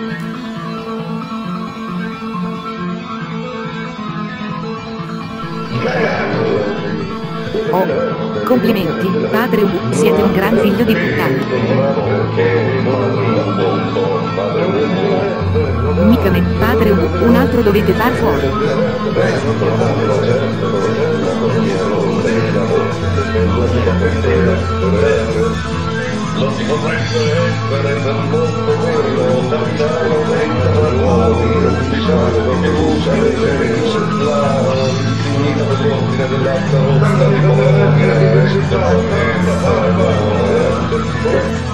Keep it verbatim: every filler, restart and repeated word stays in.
Oh, complimenti, padre Ubu, siete un gran figlio di puttana. Mica me, padre Ubu, un altro dovete far fuori. Non si potrebbe essere per molto quello, capitano senza ruoli, diciamo che usa le senso, la infinita dell'ordine dell'alta rotta di potere,